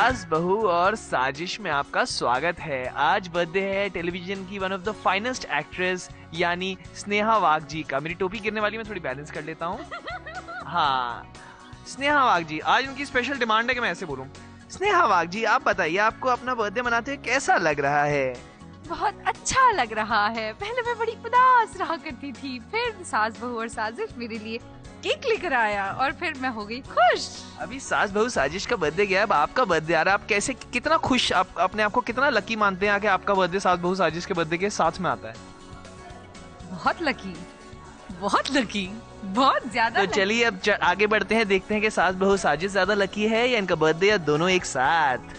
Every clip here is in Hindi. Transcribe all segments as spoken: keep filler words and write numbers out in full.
सास बहू और साजिश में आपका स्वागत है। आज बर्थडे है टेलीविजन की one of the finest actress यानी स्नेहा वाघ जी का। मेरी टोपी गिरने वाली, मैं थोड़ी बैलेंस कर लेता हूँ। हाँ, स्नेहा वाघ जी, आज उनकी स्पेशल डिमांड है कि मैं ऐसे बोलूँ। स्नेहा वाघ जी, आप बताइए, आपको अपना बर्थडे मनाते हुए कैसा लग रहा है? बहुत अच्छा लग रहा है। पहले मैं बड़ी उदास रहा करती थी, फिर सास बहू और साजिश मेरे लिए केक लेकर आया और फिर मैं हो गई खुश। अभी सास बहू साजिश का बर्थडे गया, अब आपका बर्थडे आ रहा है। आप कैसे, कितना खुश, आप अपने आप को कितना लकी मानते हैं कि आपका बर्थडे सास बहू साजिश के बर्थडे के साथ में आता है? बहुत लकी, बहुत लकी, बहुत ज्यादा। तो चलिए अब च- आगे बढ़ते हैं, देखते हैं कि सास बहू साजिश ज्यादा लकी है या इनका बर्थडे या दोनों एक साथ।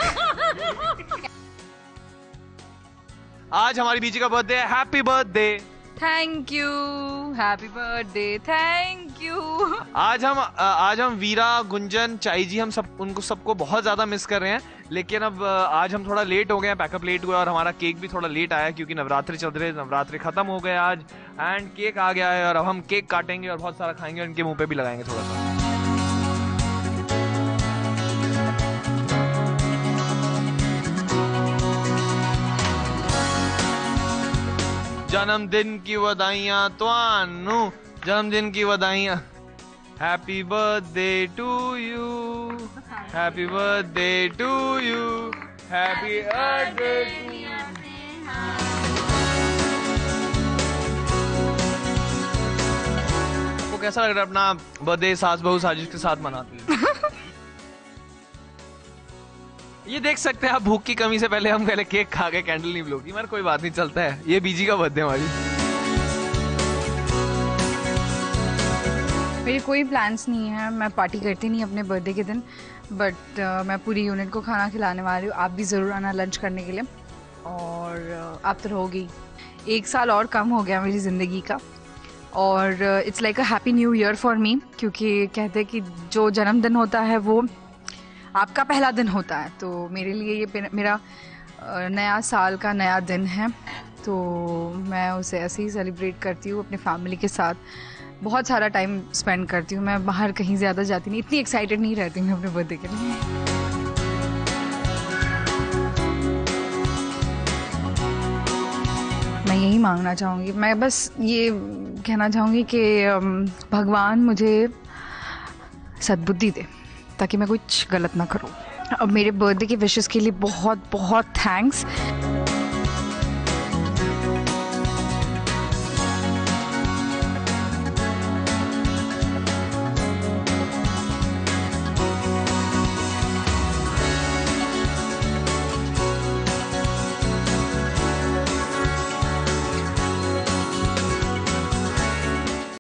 आज हमारी बीजी का बर्थडे है। Happy birthday. Thank you, happy birthday, thank you. आज हम आज हम वीरा, गुंजन, चाई जी, हम सब उनको सबको बहुत ज्यादा मिस कर रहे हैं। लेकिन अब आज हम थोड़ा लेट हो गए हैं, पैकअप लेट हुआ और हमारा केक भी थोड़ा लेट आया क्योंकि नवरात्रि चल रहे, नवरात्रि खत्म हो गए आज एंड केक आ गया है और अब हम केक काटेंगे और बहुत सारा खाएंगे और इनके मुंह पे भी लगाएंगे थोड़ा सा। जन्मदिन की बधाइयां तुहानू, जन्मदिन की बधाइयां। Happy birthday to you, happy birthday to you, happy birthday to you. आपको कैसा लग रहा है अपना बर्थडे सास बहू साजिश के साथ मनाते हुए? ये देख सकते हैं आप, भूख की कमी से पहले हम पहले केक खा के कैंडल नहीं ब्लो की, मगर कोई बात नहीं, चलता है। ये बीजी का बर्थडे हमारी। मेरे कोई प्लान्स नहीं है, मैं पार्टी करती नहीं अपने बर्थडे के दिन, बट uh, मैं पूरी यूनिट को खाना खिलाने वाली हूँ। आप भी ज़रूर आना लंच करने के लिए। और uh, आप तो रहोगी। एक साल और कम हो गया मेरी ज़िंदगी का और it's like a happy new year for me, क्योंकि कहते हैं कि जो जन्मदिन होता है वो आपका पहला दिन होता है। तो मेरे लिए ये मेरा नया साल का नया दिन है, तो मैं उसे ऐसे ही सेलिब्रेट करती हूँ अपनी फैमिली के साथ। बहुत सारा टाइम स्पेंड करती हूँ, मैं बाहर कहीं ज़्यादा जाती नहीं, इतनी एक्साइटेड नहीं रहती मैं अपने बर्थडे के लिए। मैं यही मांगना चाहूँगी, मैं बस ये कहना चाहूँगी कि भगवान मुझे सद्बुद्धि दे ताकि मैं कुछ गलत ना करूँ। अब मेरे बर्थडे की विशेस के लिए बहुत बहुत थैंक्स।